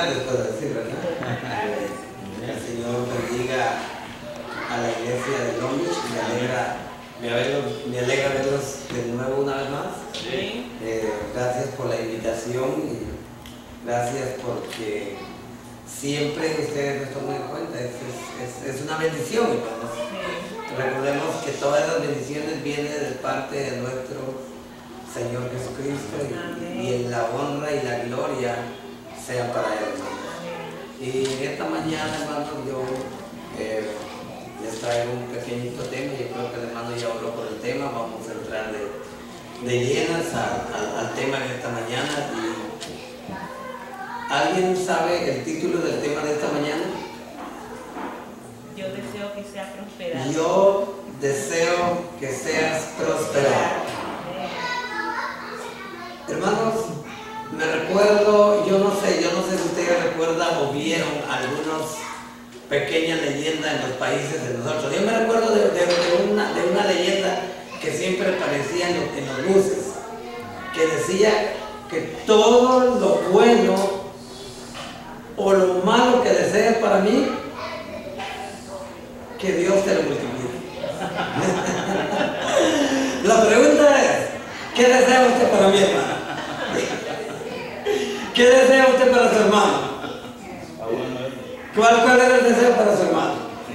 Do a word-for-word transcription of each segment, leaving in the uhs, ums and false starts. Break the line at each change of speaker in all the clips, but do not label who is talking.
tardes, puedo decir, ¿verdad? El Señor bendiga a la iglesia de Long Beach. Me alegra, me alegra, me alegra verlos de nuevo una vez más.
Sí.
Eh, gracias por la invitación y gracias porque siempre ustedes me toman en cuenta. Es, es, es una bendición, hermanos.
Sí.
Recordemos que todas las bendiciones vienen de parte de nuestro Señor Jesucristo y, y en la honra y la gloria sean para Él. Y en esta mañana, hermanos, yo eh, les traigo un pequeñito tema. Yo creo que el hermano ya habló por el tema. Vamos a entrar de, de llenas a, a, al tema de esta mañana. Y ¿alguien sabe el título del tema de esta mañana?
Yo deseo que sea prosperado.
Yo deseo que seas prosperado. Hermanos, me recuerdo, yo no sé, yo no sé si ustedes recuerdan o vieron algunas pequeñas leyendas en los países de nosotros. Yo me recuerdo de, de, de, una, de una leyenda que siempre aparecía en los, en los buses, que decía que todo lo bueno o lo malo que deseas para mí, que Dios te lo multiplique. La pregunta es, ¿qué desea usted para mi hermana? ¿Qué desea usted para su hermano? ¿Cuál, cuál era el deseo para su hermano?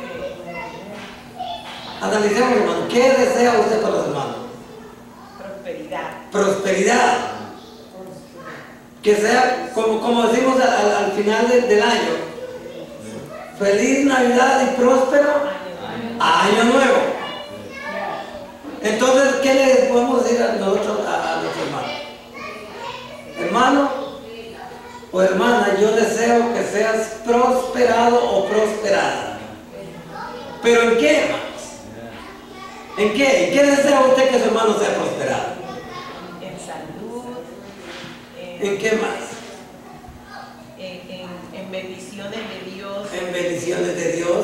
Analicemos, hermano. ¿Qué desea usted para su hermano?
Prosperidad.
Prosperidad. Que sea, como, como decimos al, al final de, del año, feliz Navidad y próspero año nuevo. Entonces, ¿qué le podemos decir a nosotros, a, a nuestro hermano? Hermano o hermana, yo deseo que seas prosperado o prosperada. ¿Pero en qué, hermanos? ¿En qué? ¿En qué desea usted que su hermano sea prosperado?
En salud. En,
¿En qué más?
En, en, en bendiciones de Dios.
En bendiciones de Dios.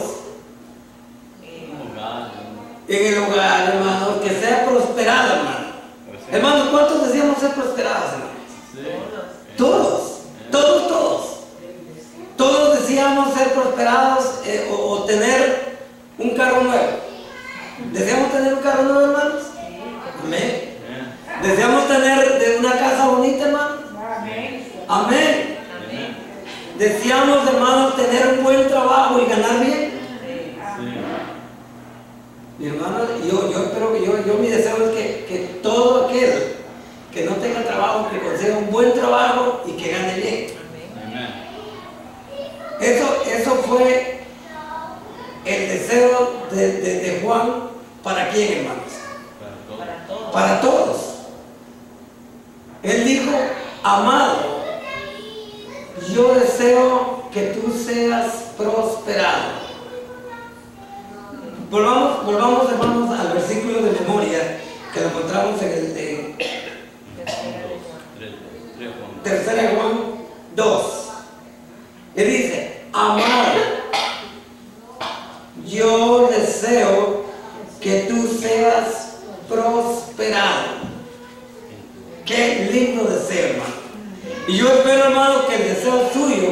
En,
En el hogar, hermanos, que sea prosperado, hermano. Hermanos, ¿cuántos deseamos ser prosperados, hermanos?
sí.
Todos. Todos, todos. Todos deseamos ser prosperados eh, o, o tener un carro nuevo. ¿Deseamos tener un carro nuevo, hermanos? Amén. ¿Deseamos tener de una casa bonita, hermanos?
Amén.
Amén.
Amén.
¿Deseamos, hermanos, tener un buen trabajo y ganar bien? Mi hermano, yo, yo espero que yo, yo mi deseo es que, que todo aquel que no tenga trabajo, que consiga un buen trabajo y que gane bien.
Amén.
Eso, eso fue el deseo de, de, de Juan. ¿Para quién, hermanos?
Para todos.
Para todos. Él dijo, amado, yo deseo que tú seas prosperado. Volvamos, volvamos, hermanos, al versículo de memoria que lo encontramos en el de Tercera de Juan dos. Y dice, amado, yo deseo que tú seas prosperado. Qué lindo deseo, hermano. Y yo espero, hermano, que el deseo suyo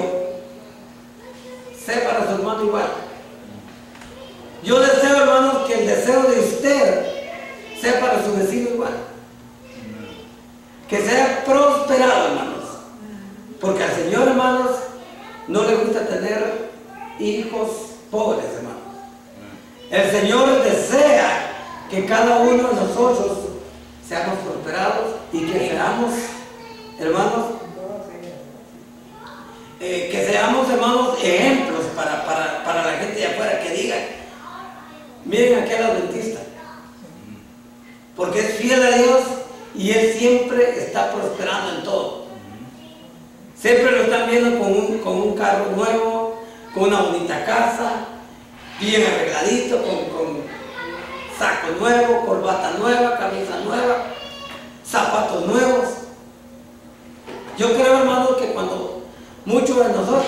sea para su hermano igual. Yo deseo, hermanos, que el deseo de usted sea para su vecino igual. Que sea prosperado, hermanos. Porque al Señor, hermanos, no le gusta tener hijos pobres, hermanos. El Señor desea que cada uno de nosotros seamos prosperados y que seamos, hermanos, eh, que seamos, hermanos, ejemplos para, para, para la gente de afuera, que diga, miren aquel adventista, porque es fiel a Dios y él siempre está prosperando en todo. Siempre lo están viendo con un, con un carro nuevo, con una bonita casa, bien arregladito, con, con saco nuevo, corbata nueva, camisa nueva, zapatos nuevos. Yo creo, hermano, que cuando muchos de nosotros,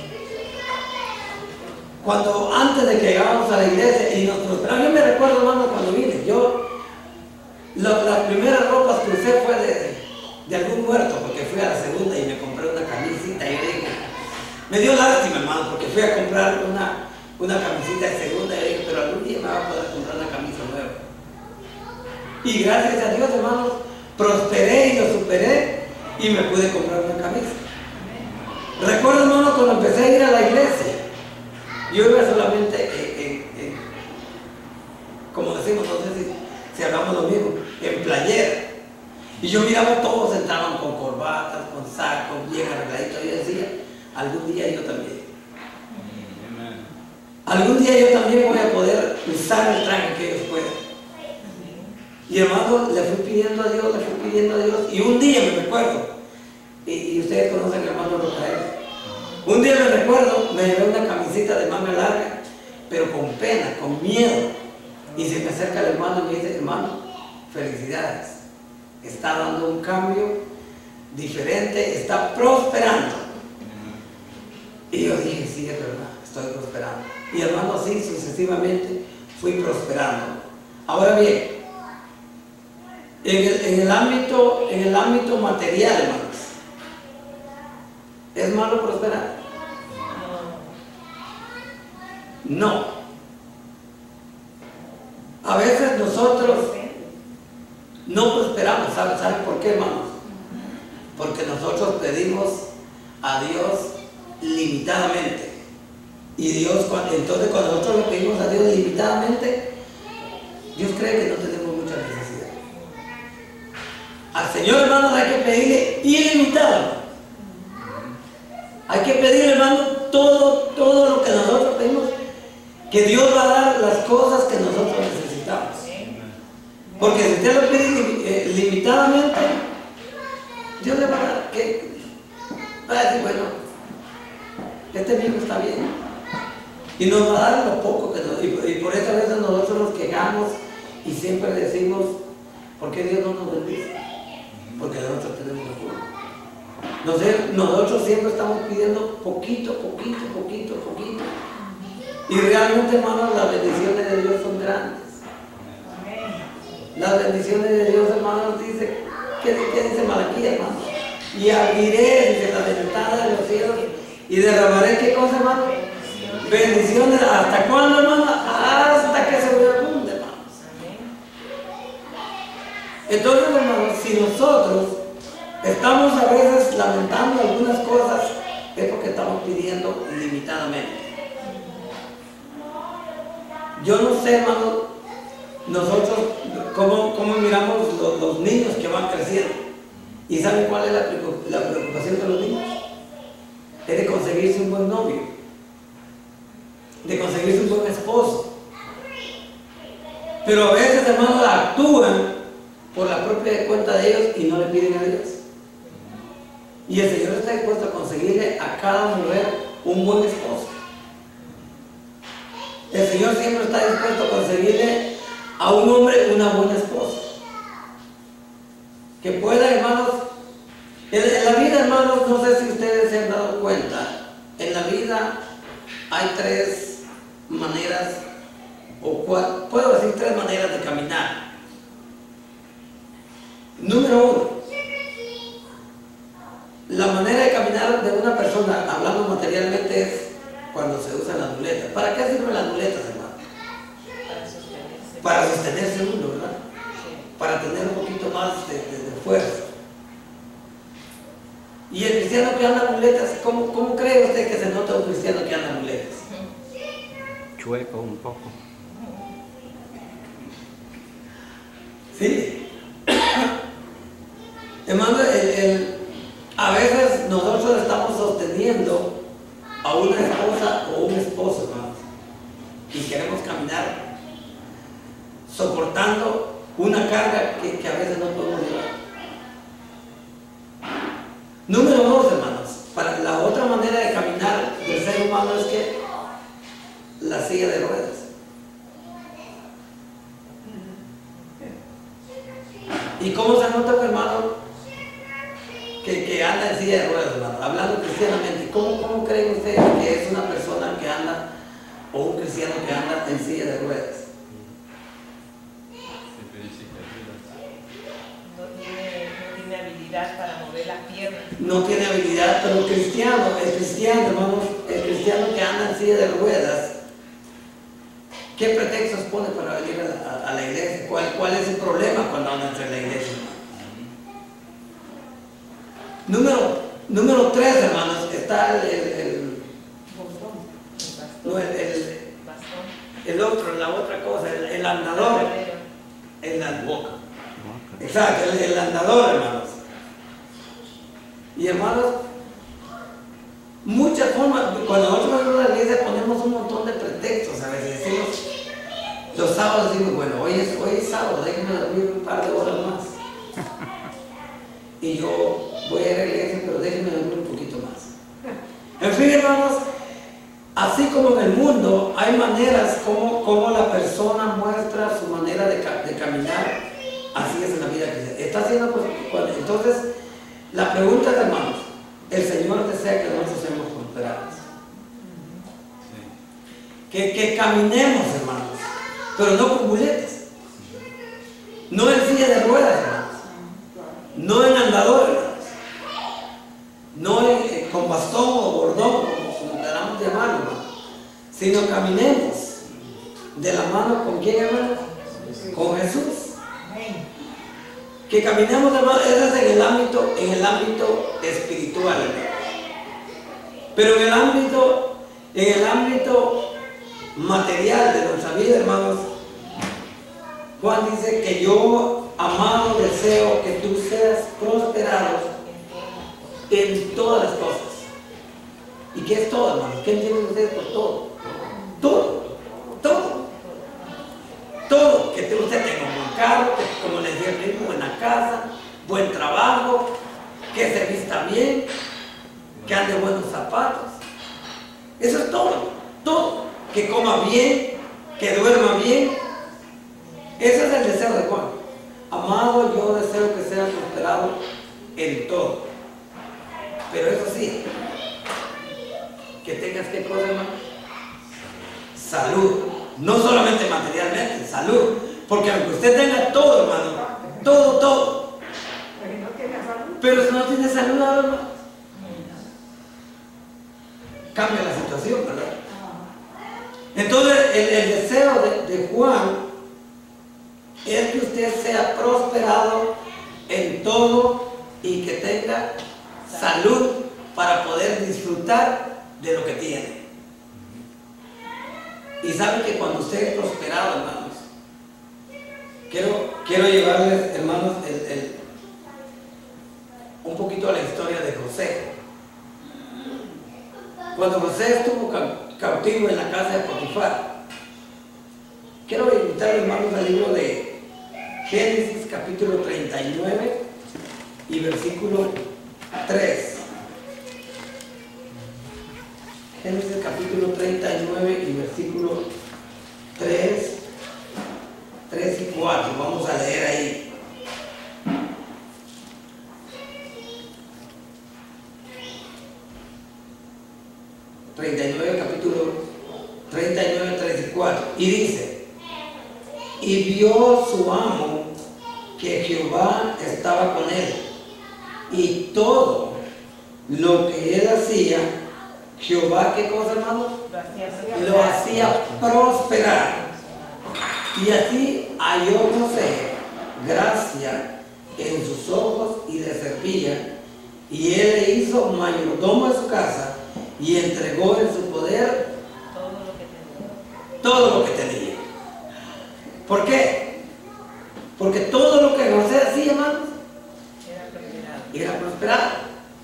cuando antes de que llegábamos a la iglesia y nos prosperamos, yo me recuerdo, hermano, cuando vine, yo, lo, las primeras ropas que usé fue de, de algún muerto, porque fui a la segunda y me compré una camisita y yo dije, Me dio lástima, hermano, porque fui a comprar una, una camisita de segunda y dije, pero algún día me va a poder comprar una camisa nueva. Y gracias a Dios, hermanos, prosperé y lo superé y me pude comprar una camisa. Recuerdo, hermano, cuando empecé a ir a la iglesia, yo iba solamente, en, en, en, como decimos, no sé si, si hablamos lo mismo, en playera. Y yo miraba a todos entraban con corbatas, con sacos, bien arregladitos. Y yo decía, algún día yo también. Algún día yo también voy a poder usar el traje que ellos pueden. Y hermano, le fui pidiendo a Dios, le fui pidiendo a Dios. Y un día me recuerdo, y, y ustedes conocen al hermano Rafael. Un día me recuerdo, me llevé una camisita de manga larga, pero con pena, con miedo. Y se me acerca el hermano y me dice, hermano, felicidades. Está dando un cambio diferente, está prosperando. Y yo dije, sí, es verdad, estoy prosperando. Y hermano, así sucesivamente fui prosperando. Ahora bien, en el, en el ámbito, en el ámbito material, hermanos, ¿es malo prosperar? No. A veces nosotros no prosperamos. ¿Saben ¿sabe por qué, hermanos? Porque nosotros pedimos a Dios limitadamente. Y Dios, entonces cuando nosotros le pedimos a Dios limitadamente, Dios cree que no tenemos mucha necesidad. Al Señor, hermanos, hay que pedirle ilimitado. Hay que pedirle, hermano, todo, todo lo que nosotros pedimos, que Dios va a dar las cosas que nosotros necesitamos. Porque si usted lo pide eh, limitadamente, Dios le va a dar, que va a decir, bueno, este mismo está bien. Y nos va a dar lo poco que nos, y, y por eso a veces nosotros nos quejamos y siempre decimos, ¿por qué Dios no nos bendice? Porque nosotros tenemos la culpa. Nosotros, nosotros siempre estamos pidiendo poquito, poquito, poquito, poquito. Y realmente, hermanos, las bendiciones de Dios son grandes. Las bendiciones de Dios, hermanos, dice, ¿qué, qué dice Malaquías, hermano? Y abriré desde la ventana de los cielos y derramaré, ¿qué cosa, hermano? Bendiciones. ¿Hasta cuándo, hermano? Hasta que se abunde, hermanos. Entonces, hermanos, si nosotros estamos a veces lamentando algunas cosas, es porque estamos pidiendo limitadamente. Yo no sé, hermano, nosotros cómo, cómo miramos los, los niños que van creciendo. ¿Y saben cuál es la, la preocupación de los niños? Es de conseguirse un buen novio, de conseguirse un buen esposo. Pero a veces, hermanos, actúan por la propia cuenta de ellos y no le piden a Dios. Y el Señor está dispuesto a conseguirle a cada mujer un buen esposo. El Señor siempre está dispuesto a conseguirle a un hombre una buena esposa. Que pueda, hermanos, en, en la vida, hermanos, no sé si ustedes se han dado cuenta, en la vida hay tres maneras, o cuatro, puedo decir tres maneras de caminar. Número uno, la manera de caminar de una persona, hablando materialmente, es cuando se usan las muletas. ¿Para qué sirven las muletas, hermano? Para sostenerse. Para sostenerse uno, ¿verdad? Sí. Para tener un poquito más de, de, de fuerza. Y el cristiano que anda muletas, ¿cómo, ¿cómo cree usted que se nota un cristiano que anda muletas?
Chueco un poco.
Sí. Hermano, el, el, a veces nosotros estamos sosteniendo a una esposa o un esposo, hermanos, y queremos caminar soportando una carga que, que a veces no podemos llevar. Número dos, hermanos, para la otra manera de caminar del ser humano es que la silla de ruedas. ¿Y cómo se nota, hermano, que, que anda en silla de ruedas, hermano? Hablando cristianamente, ¿cómo, ¿cómo creen ustedes que es una persona que anda, o un cristiano que anda en silla de ruedas?
No tiene, no tiene habilidad para mover las piernas.
no tiene habilidad, pero el cristiano, el cristiano, hermanos, el cristiano que anda en silla de ruedas, ¿qué pretextos pone para venir a la, a la iglesia? ¿Cuál, ¿Cuál es el problema cuando anda entre la iglesia? Número, número tres, hermanos, está el, el, el, no, el, el, el otro, la otra cosa, el, el andador. El andador. Exacto, el, el andador, hermanos. Y hermanos, muchas formas, cuando nosotros vamos a la iglesia ponemos un montón de pretextos. A veces decimos, los sábados decimos, bueno, hoy es, hoy es sábado, déjenme dormir un par de horas más. Y yo voy a ir a la iglesia, pero déjenme dormir un poquito más. En fin, hermanos, así como en el mundo hay maneras como, como la persona muestra su manera de, de caminar, así es en la vida cristiana. Está haciendo pues, entonces, la pregunta es, hermanos, el Señor desea que nosotros seamos prosperados. Que, que caminemos, hermanos, pero no con muletas, no en silla de ruedas, hermanos, no en andador, hermanos, no en, eh, con bastón o bordón, como, como queramos llamarlo, hermanos, sino caminemos de la mano con quién, hermanos, con Jesús. Que caminemos, hermanos, eso es en el ámbito, en el ámbito espiritual, hermanos. Pero en el ámbito, en el ámbito material de nuestra vida, hermanos, Juan dice que yo, amado, deseo que tú seas prosperado en todas las cosas. ¿Y qué es todo, hermanos? ¿Qué entienden ustedes por todo? Todo, todo, todo. Que usted tenga un buen carro, que, como les decía, una buena casa, buen trabajo, que se vista bien, que ande buenos zapatos. Eso es todo, todo. Que coma bien, que duerma bien. Ese es el deseo de Juan. Amado, yo deseo que seas prosperado en todo. Pero eso sí, que tengas que cosa, hermano, salud. No solamente materialmente, salud. Porque aunque usted tenga todo, hermano, todo, todo, pero si no tiene salud, hermano, cambia la situación, ¿verdad? Entonces, el, el deseo de, de Juan es que usted sea prosperado en todo y que tenga salud para poder disfrutar de lo que tiene. Y saben que cuando usted es prosperado, hermanos, quiero, quiero llevarles, hermanos, el, el, un poquito a la historia de José. Cuando José estuvo cautivo en la casa de Potifar, quiero invitarles, hermanos, al libro de Génesis capítulo treinta y nueve y versículo tres. Génesis capítulo treinta y nueve y versículo tres, tres y cuatro. Vamos a leer ahí. treinta y nueve, capítulo treinta y nueve, tres y cuatro. Y dice: y vio su amo que Jehová estaba con él, y todo lo que él hacía, Jehová, ¿qué cosa, hermano? Lo hacía prosperar. Y así halló José gracia en sus ojos y le servía, y él le hizo mayordomo de su casa y entregó en su poder todo lo que tenía. ¿Por qué? Porque todo lo que José hacía, hermanos, era prosperado.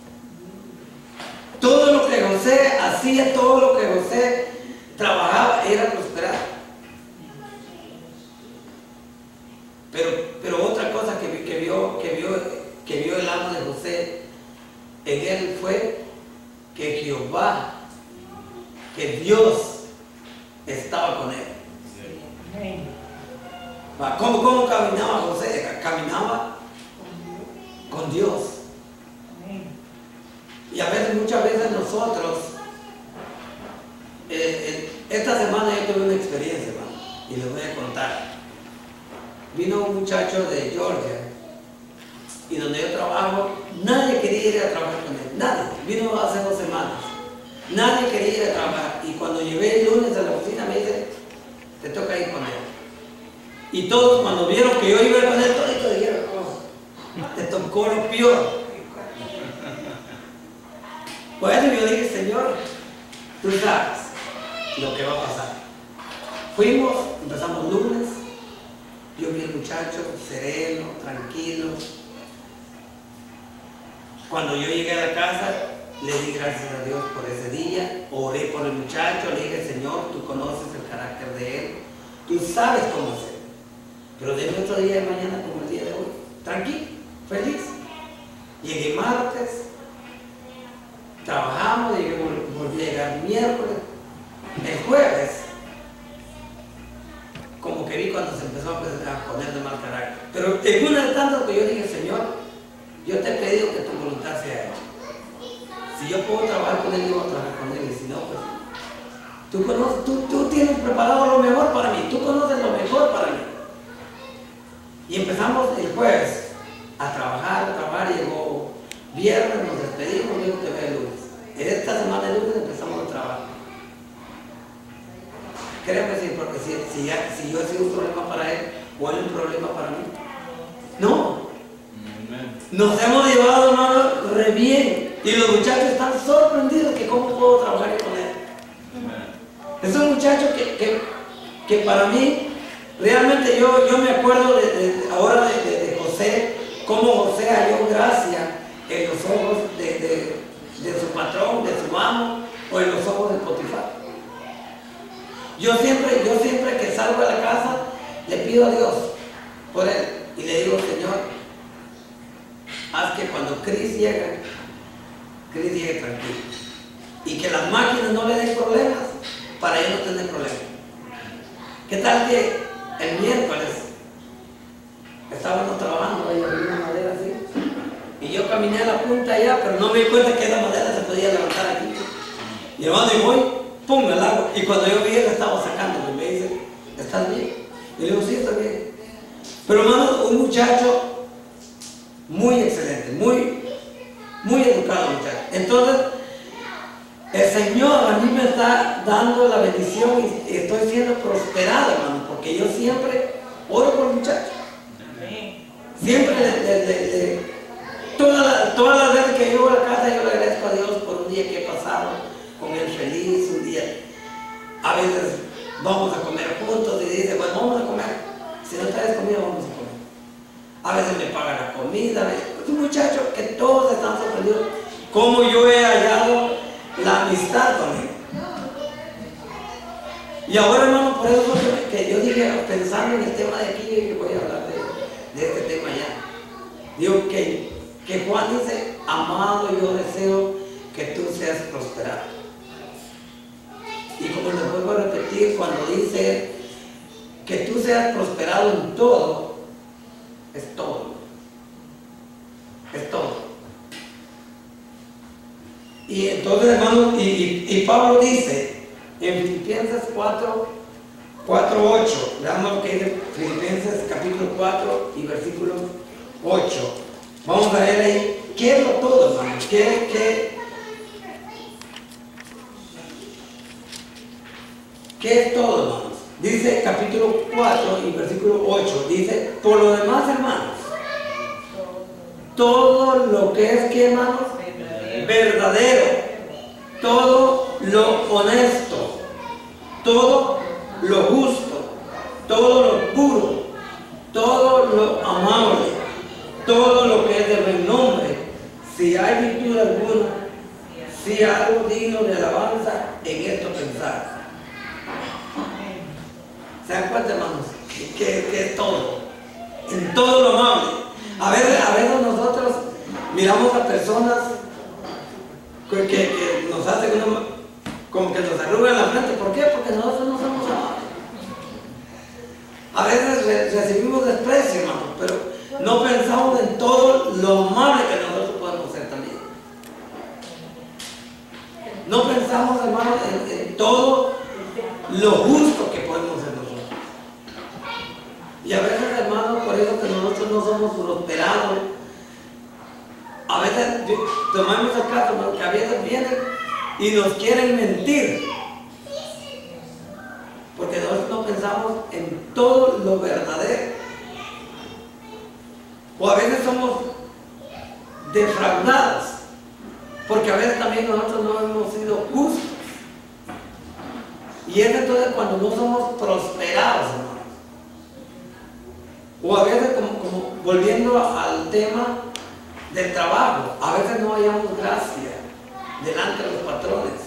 Todo lo que José hacía, todo lo que José trabajaba, era prosperado. Pero, pero otra cosa que, que, vio, que, vio, que vio el amo de José en él fue que Jehová, que Dios estaba con él. ¿Cómo, cómo caminaba José? Caminaba con Dios. Y a veces, muchas veces nosotros, eh, eh, esta semana yo tuve una experiencia, hermano, y les voy a contar. Vino un muchacho de Georgia y donde yo trabajo, nadie quería ir a trabajar con él, nadie. Vino hace dos semanas, nadie quería ir a trabajar. Y cuando llegué el lunes a la oficina me dice, te toca ir con él. Y todos cuando vieron que yo iba con él, todos dijeron, oh, te tocó lo peor. Bueno, yo dije, Señor, tú sabes lo que va a pasar. Fuimos, empezamos lunes, yo vi al muchacho sereno, tranquilo. Cuando yo llegué a la casa, le di gracias a Dios por ese día, oré por el muchacho, le dije, Señor, tú conoces el carácter de él, tú sabes cómo es él. Pero de otro día de mañana como el día de hoy, tranquilo, feliz. Llegué martes, trabajamos, llegué, volví a llegar miércoles, el jueves, como que vi cuando se empezó a poner de mal carácter. Pero en una de tantas que yo dije, Señor, yo te he pedido que tu voluntad sea hecha. Si yo puedo trabajar con él, yo voy a trabajar con él, y si no, pues tú conoces, tú, tú tienes preparado lo mejor para mí, tú conoces lo mejor para mí. Y empezamos el jueves a trabajar, a trabajar, llegó viernes, nos despedimos, digo que ve el lunes. Esta semana de lunes empezamos a trabajar. Creo que sí, porque si, si, si yo he sido un problema para él, o él un problema para mí. No. Nos hemos llevado, hermano, re bien. Y los muchachos están sorprendidos que cómo puedo trabajar con él. Es un muchacho que, que, que para mí, realmente yo, yo me acuerdo de, de, ahora de, de, de José, cómo José halló gracia en los ojos de, de, de su patrón, de su amo, o en los ojos de Potifar. Yo siempre, yo siempre que salgo de la casa, le pido a Dios por él. Y le digo, Señor, haz que cuando Cris llegue, Cris llegue tranquilo. Y que las máquinas no le den problemas, para él no tener problemas. ¿Qué tal que el miércoles estábamos trabajando, ahí había una madera así, y yo caminé a la punta allá, pero no me di cuenta que esa madera se podía levantar aquí. Y hermano, y voy, pum, al agua. Y cuando yo vi, él estaba sacándome, me dice, ¿estás bien? Y le digo, sí, estoy bien. Pero hermano, un muchacho muy excelente, muy, muy educado muchacho. Entonces, el Señor a mí me está dando la bendición y estoy siendo prosperado, hermano, porque yo siempre oro por el muchacho. Siempre, le, le, le, le, todas las toda la veces que yo voy a la casa, yo le agradezco a Dios por un día que he pasado con él feliz, un día. A veces vamos a comer juntos y dice, bueno, vamos a comer. Si no traes comida, vamos a comer. A veces me paga la comida. Es un muchacho que todos están sorprendidos. Cómo yo he hallado la amistad con él. Y ahora, hermano, por eso que yo dije, pensando en el tema de aquí, que voy a hablar de, de este tema ya. Digo que, que Juan dice, amado, yo deseo que tú seas prosperado. Y como les vuelvo a repetir, cuando dice que tú seas prosperado en todo, es todo. Es todo. Y entonces, hermanos, y, y, y Pablo dice en Filipenses cuatro, ocho, veamos lo que dice Filipenses capítulo cuatro y versículo ocho. Vamos a ver ahí, ¿qué es lo todo, hermanos? ¿Qué, qué, ¿Qué es todo, hermanos? Dice capítulo cuatro y versículo ocho, dice, por lo demás, hermanos, todo lo que es, ¿qué, hermanos? Verdadero, todo lo honesto, todo lo justo, todo lo puro, todo lo amable, todo lo que es de buen nombre, si hay virtud alguna, si hay algo digno de alabanza, en esto pensar. ¿Se dan cuenta, hermanos? Que, que es todo, en todo lo amable. A veces, a veces nosotros miramos a personas que, que, que nos hacen uno, como que nos arrugan la frente. ¿Por qué? Porque nosotros no somos amables. A veces re, recibimos desprecio, hermano, pero no pensamos en todo lo amable que nosotros podemos ser también. No pensamos, hermano, en, en todo lo justo que podemos ser nosotros. Y a veces, hermano, por eso que nosotros no somos prosperados, veces, tomamos el caso, ¿no? Que a veces vienen y nos quieren mentir. Porque nosotros no pensamos en todo lo verdadero. O a veces somos defraudados. Porque a veces también nosotros no hemos sido justos. Y es entonces cuando no somos prosperados, hermanos. O a veces, como, como volviendo al tema del trabajo, a veces no hallamos gracia delante de los patrones.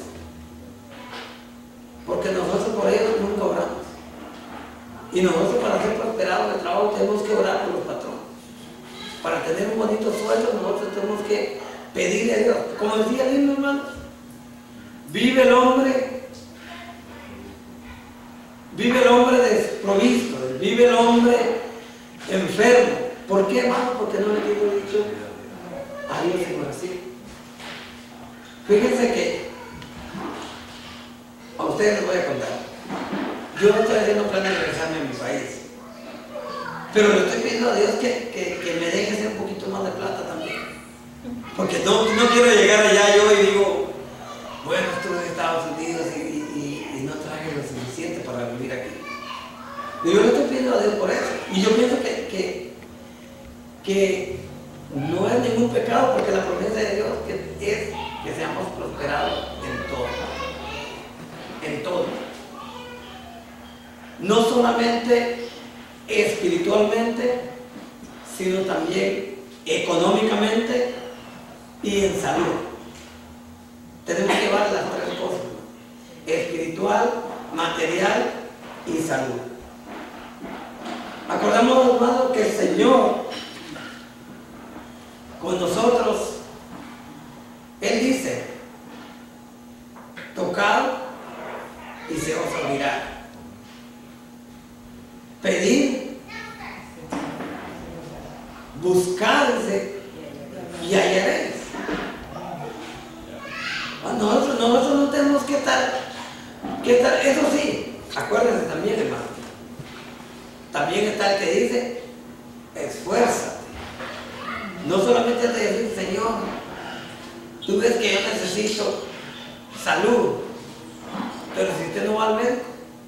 Porque nosotros por ellos nunca oramos. Y nosotros para ser prosperados en el trabajo tenemos que orar por los patrones. Para tener un bonito sueldo nosotros tenemos que pedirle a Dios. Como decía el himno, hermano, vive el hombre, vive el hombre desprovisto, vive el hombre enfermo. ¿Por qué, hermano? Porque no le digo dicho a Dios en oración. Fíjense que a ustedes les voy a contar. Yo no estoy haciendo plan de regresarme a mi país, pero le estoy pidiendo a Dios que, que, que me deje hacer un poquito más de plata también. Porque no, no quiero llegar allá yo y digo, bueno, estuve en Estados Unidos y, y, y no traje lo suficiente para vivir aquí. Y yo le estoy pidiendo a Dios por eso. Y yo pienso que, que, que no es ningún pecado, porque la promesa de Dios que es que seamos prosperados en todo. En todo. No solamente espiritualmente, sino también económicamente y en salud. Tenemos que llevar las tres cosas: espiritual, material y salud. Acordamos, hermanos, que el Señor con nosotros, Él dice: tocad y se os abrirá. Pedid, buscad y hallaréis. Nosotros, nosotros no tenemos que estar, que estar, eso sí, acuérdense también, hermano. También está el que dice: esfuérzate. No solamente es de decir: Señor, tú ves que yo necesito salud, pero si usted no va al médico,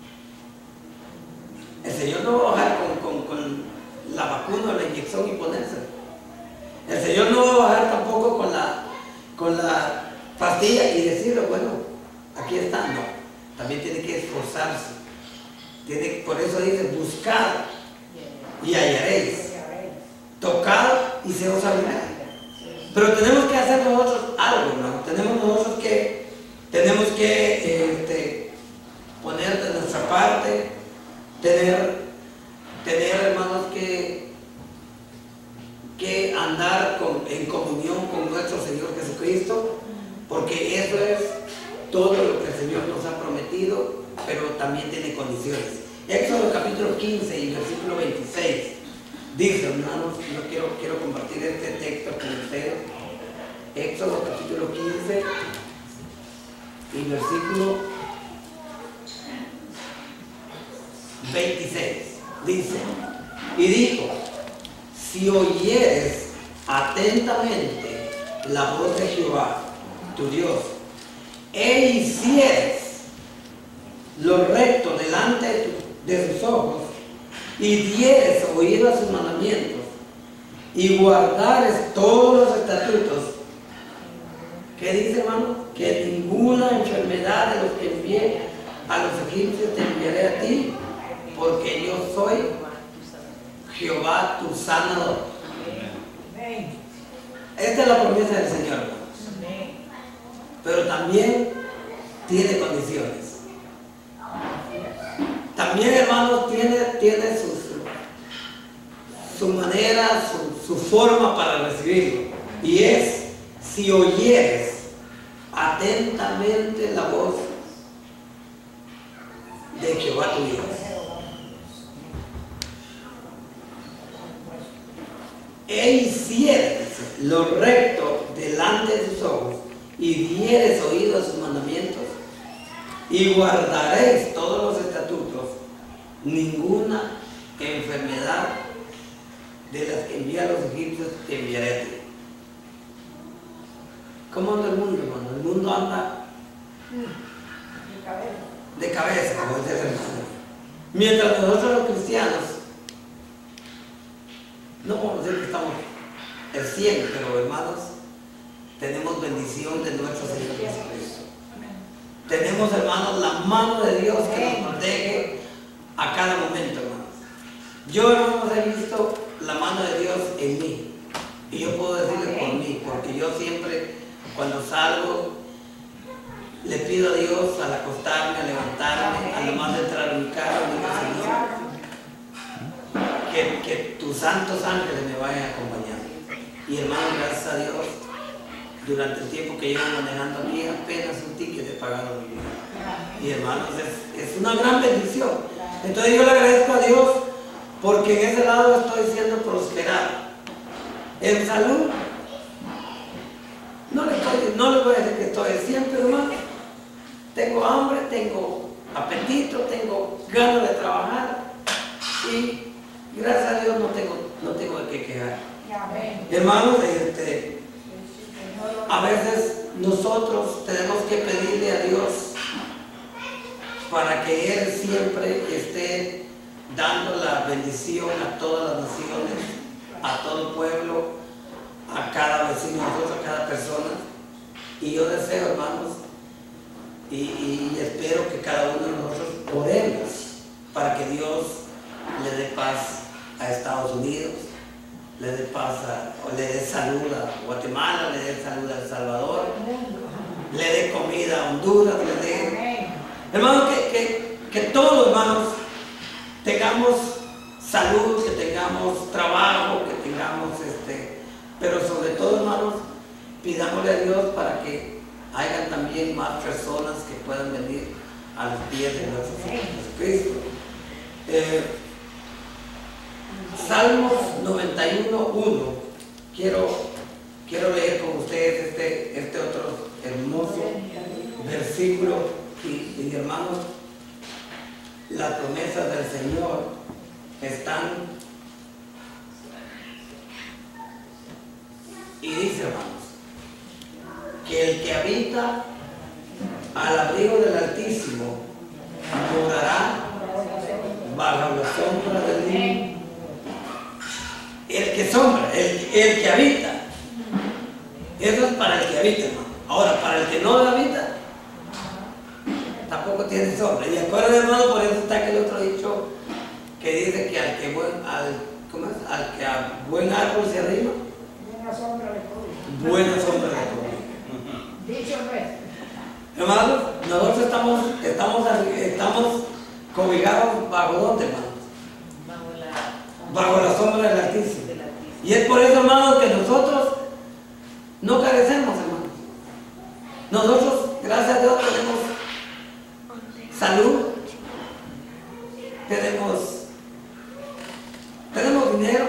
el Señor no va a bajar con, con, con la vacuna o la inyección y ponerse. El Señor no va a bajar tampoco con la, con la pastilla y decirle: bueno, aquí está. No, también tiene que esforzarse. Tiene, por eso dice: buscad y hallaréis, tocad y se os abrirá. Pero tenemos que hacer nosotros algo, hermano. Tenemos nosotros que, tenemos que este, poner de nuestra parte, tener, tener hermanos, que, que andar con, en comunión con nuestro Señor Jesucristo, porque eso es todo lo que el Señor nos ha prometido, pero también tiene condiciones. Éxodo capítulo quince y versículo veintiséis dice, hermanos, yo quiero, quiero compartir este texto con ustedes. Éxodo capítulo quince y versículo veintiséis dice: y dijo, si oyeres atentamente la voz de Jehová tu Dios, e hicieres lo recto delante de, tu, de sus ojos, y dieres oído a sus mandamientos, y guardares todos los estatutos, ¿qué dice, hermano? Que ninguna enfermedad de los que envié a los egipcios te enviaré a ti, porque yo soy Jehová tu sanador. Esta es la promesa del Señor, hermanos. Pero también tiene condiciones. También, hermanos, tiene, tiene su, su, su manera, su, su forma para recibirlo. Y es: si oyeres atentamente la voz de Jehová tu Dios. E hicieres lo recto delante de sus ojos, y dieres oído a sus mandamientos, y guardaréis todos los estatutos, ninguna enfermedad de las que envía a los egipcios te enviaré a ti. ¿Cómo anda el mundo, hermano? El mundo anda de cabeza, como dice el hermano. Mientras nosotros los cristianos, no podemos decir que estamos el cien, pero hermanos, tenemos bendición de nuestro Señor Jesucristo. Tenemos, hermanos, la mano de Dios que nos protege a cada momento, hermanos. Yo, hermanos, he visto la mano de Dios en mí. Y yo puedo decirle por mí, porque yo siempre, cuando salgo, le pido a Dios al acostarme, a levantarme, a lo más de entrar en mi carro, digo, Señor, que, que tus santos ángeles me vayan acompañando. Y hermano, gracias a Dios, durante el tiempo que llevo manejando aquí, apenas un ticket he pagado mi vida. Y hermanos, es, es una gran bendición. Entonces yo le agradezco a Dios porque en ese lado estoy siendo prosperado. En salud, no le, estoy, no le voy a decir que estoy siempre, hermano. Tengo hambre, tengo apetito, tengo ganas de trabajar y gracias a Dios no tengo, no tengo de qué quejar. Hermanos, este, a veces nosotros tenemos que pedirle a Dios para que Él siempre esté dando la bendición a todas las naciones, a todo el pueblo, a cada vecino, a nosotros, a cada persona. Y yo deseo, hermanos, y, y espero que cada uno de nosotros oremos para que Dios le dé paz a Estados Unidos, le dé paz a, o le dé salud a Guatemala, le dé salud a El Salvador, le dé comida a Honduras, le dé... Hermanos, que, que, que todos, hermanos, tengamos salud, que tengamos trabajo, que tengamos este, pero sobre todo, hermanos, pidámosle a Dios para que hayan también más personas que puedan venir a los pies de nuestro Señor Jesucristo. Eh, Salmos noventa y uno, uno. Quiero, quiero leer con ustedes este, este otro hermoso versículo y, y hermanos, las promesas del Señor están y dice, hermanos, que el que habita al abrigo del Altísimo morará bajo la sombra del Altísimo. El que sombra, el, el que habita, eso es para el que habita, hermano. Ahora, para el que no habita, tampoco tiene sombra. Y acuérdense, hermano, por eso está aquel otro dicho que dice que al que buen, al, ¿cómo es? Al que a buen árbol se arrima, buena sombra le cubre. Buena sombra le cubre. Dicho no. Hermanos, nosotros estamos, estamos, estamos cobijados bajo ¿dónde, hermanos? Bajo la, bajo la sombra del Altísimo. Y es por eso, hermanos, que nosotros no carecemos, hermanos. Nosotros, gracias a Dios, tenemos salud, tenemos, tenemos dinero,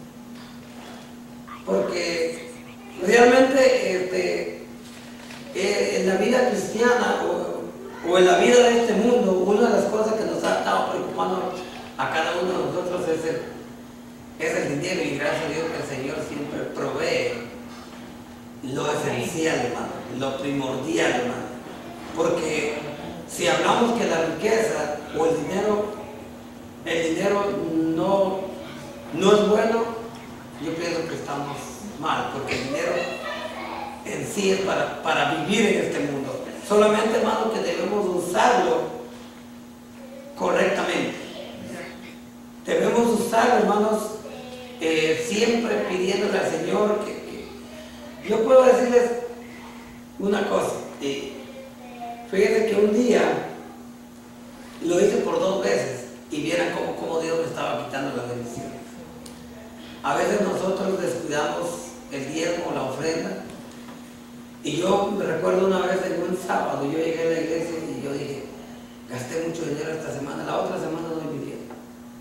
porque realmente este, en la vida cristiana o, o en la vida de este mundo, una de las cosas que nos ha estado preocupando a cada uno de nosotros es el, es el dinero, y gracias a Dios que el Señor siempre provee lo esencial, hermano, lo primordial, hermano, porque si hablamos que la riqueza o el dinero, el dinero no, no es bueno, yo pienso que estamos mal, porque el dinero en sí es para, para vivir en este mundo. Solamente, hermano, que debemos usarlo correctamente. Debemos usarlo, hermanos, eh, siempre pidiéndole al Señor que, que... Yo puedo decirles una cosa. Eh, Fíjense que un día lo hice por dos veces y vieran cómo, cómo Dios me estaba quitando las bendiciones. A veces nosotros descuidamos el diezmo, la ofrenda, y yo me recuerdo una vez en un sábado, yo llegué a la iglesia y yo dije, gasté mucho dinero esta semana, la otra semana doy mi diezmo.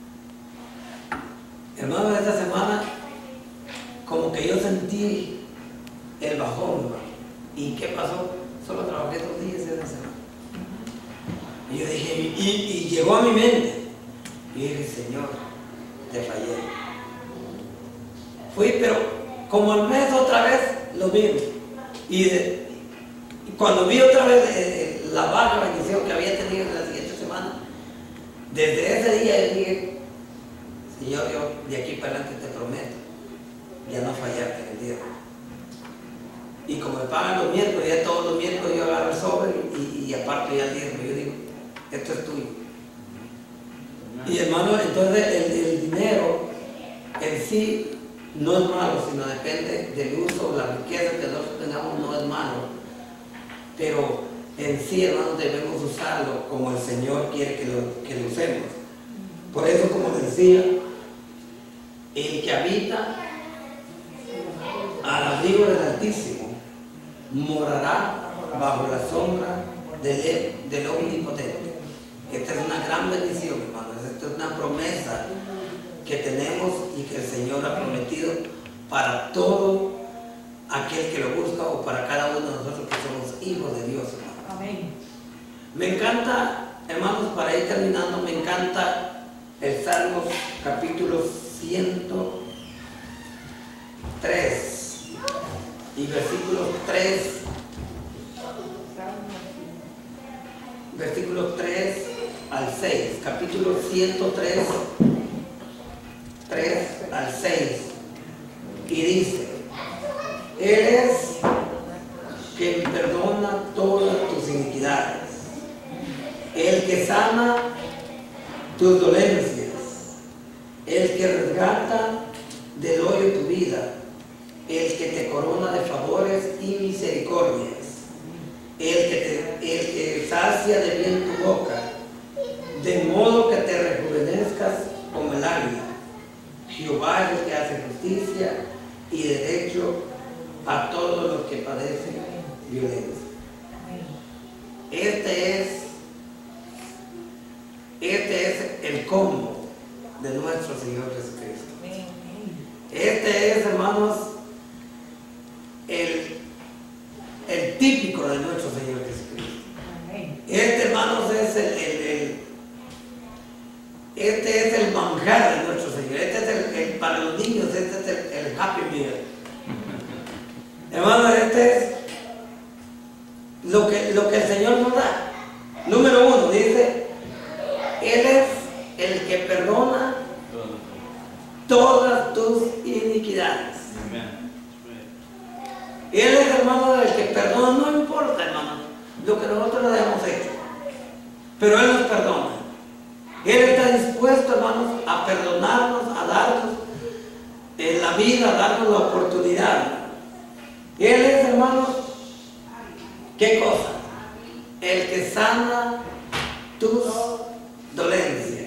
Hermano, esta semana como que yo sentí el bajón, hermano. ¿Y qué pasó? Solo trabajé dos días esa semana. Y yo dije, y, y llegó a mi mente. Y dije, Señor, te fallé. Fui, pero como al mes otra vez, lo mismo. Y, de, y cuando vi otra vez eh, la baja bendición que había tenido en la siguiente semana, desde ese día yo dije, Señor, yo de aquí para adelante te prometo ya no fallarte en el día. Y como me pagan los miércoles, ya todos los miércoles yo agarro el sobre y, y aparte ya el diezmo, yo digo, esto es tuyo. Y hermano, entonces el, el dinero en sí no es malo, sino depende del uso, la riqueza que nosotros tengamos no es malo. Pero en sí, hermano, debemos usarlo como el Señor quiere que lo, que lo usemos. Por eso, como decía, el que habita al abrigo del Altísimo morará bajo la sombra del, del Omnipotente. Esta es una gran bendición, hermanos. Esta es una promesa que tenemos y que el Señor ha prometido para todo aquel que lo busca o para cada uno de nosotros que somos hijos de Dios, hermano. Amén. Me encanta, hermanos, para ir terminando, me encanta el Salmos capítulo ciento tres y versículos tres, versículos tres al seis, capítulo ciento tres, tres al seis, y dice: Él es quien perdona todas tus iniquidades, el que sana tus dolencias, el que rescata del hoyo tu vida, el que te corona de favores y misericordias, el que, te, el que sacia de bien tu boca, de modo que te rejuvenezcas como el águila. Jehová es el que hace justicia y derecho a todos los que padecen violencia. Este es, este es el combo de nuestro Señor Jesucristo. Este es, hermanos, el, el típico de nuestro Señor Jesucristo. Este, hermanos, es el, el, el este es el manjar de nuestro Señor. Este es el, el para los niños, este es el, el happy meal. Hermanos, este es lo que, lo que el Señor nos da. Número uno, dice, Él es el que perdona todas tus iniquidades. Él es, hermano, el que perdona. No importa, hermano, lo que nosotros le hemos hecho, pero Él nos perdona. Él está dispuesto, hermanos, a perdonarnos, a darnos en la vida, a darnos la oportunidad. Él es, hermanos, ¿qué cosa? El que sana tus dolencias.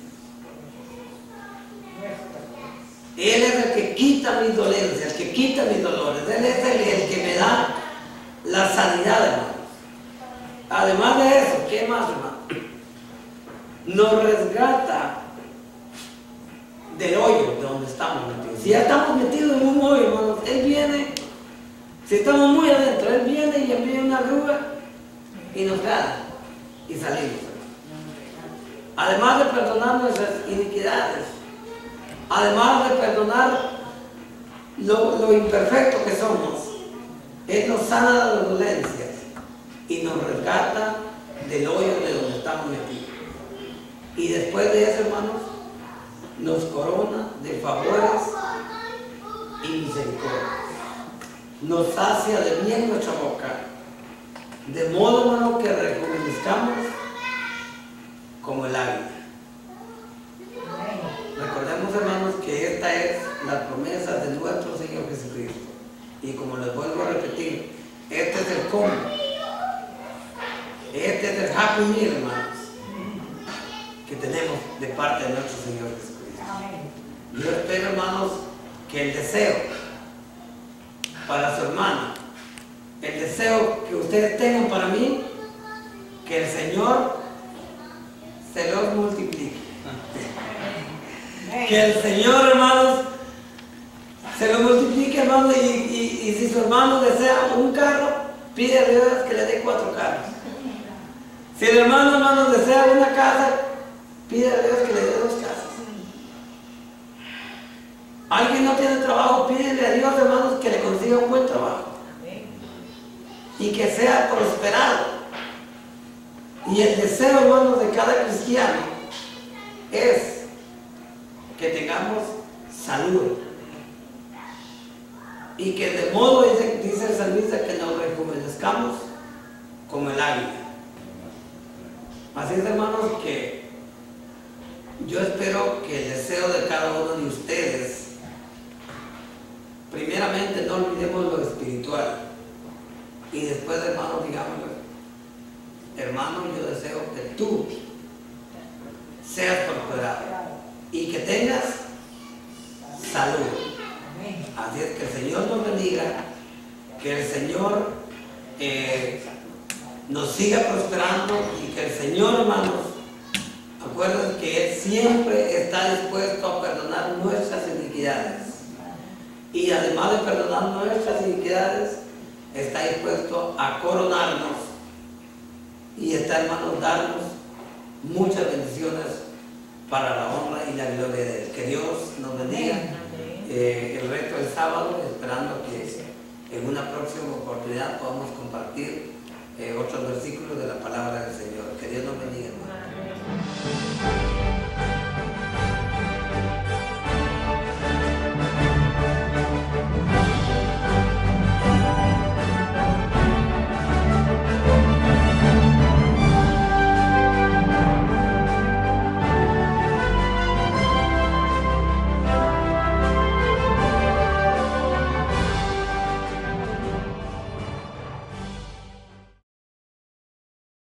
Él es el que quita mis dolencias, el que quita mis dolores. Él es el, el que me da la sanidad, hermanos. Además de eso, ¿qué más, hermano? Nos resgata del hoyo de donde estamos metidos. Si ya estamos metidos en un hoyo, hermanos, Él viene, si estamos muy adentro, Él viene y envía una grúa y nos gana y salimos. Además de perdonar nuestras iniquidades, además de perdonar lo, lo imperfecto que somos, Él nos sana de las dolencias y nos resgata del hoyo de donde estamos metidos. Y después de eso, hermanos, nos corona de favores y misericordia. Nos sacia de bien nuestra boca, de modo, hermano, que rejuvenezcamos como el águila. Recordemos, hermanos, que esta es la promesa de nuestro Señor Jesucristo. Y como les vuelvo a repetir, este es el combo. Este es el happy meal, hermanos, que tenemos de parte de nuestro Señor Jesucristo. Yo espero, hermanos, que el deseo para su hermano, el deseo que ustedes tengan para mí, que el Señor se los multiplique. Que el Señor, hermanos, se lo multiplique, hermanos, y, y, y si su hermano desea un carro, pide a Dios que le dé cuatro carros. Si el hermano, hermanos, desea una casa, pide a Dios que le dé dos casas. Alguien no tiene trabajo, pídele a Dios, hermanos, que le consiga un buen trabajo. y que sea prosperado. Y el deseo, hermanos, de cada cristiano es que tengamos salud y que de modo, dice, dice el salmista, que nos rejuvenezcamos como el águila. Así es, hermanos, que yo espero que el deseo de cada uno de ustedes, primeramente no olvidemos lo espiritual y después, hermanos, digamos, hermano, yo deseo que tú seas prosperado y que tengas salud. Así es que el Señor nos bendiga, que el Señor eh, nos siga prosperando y que el Señor, hermanos, acuérdense que Él siempre está dispuesto a perdonar nuestras iniquidades. Y además de perdonar nuestras iniquidades, está dispuesto a coronarnos y está, hermanos, darnos muchas bendiciones para la honra y la gloria de Él. Que Dios nos bendiga eh, el resto del sábado, esperando que en una próxima oportunidad podamos compartir eh, otros versículos de la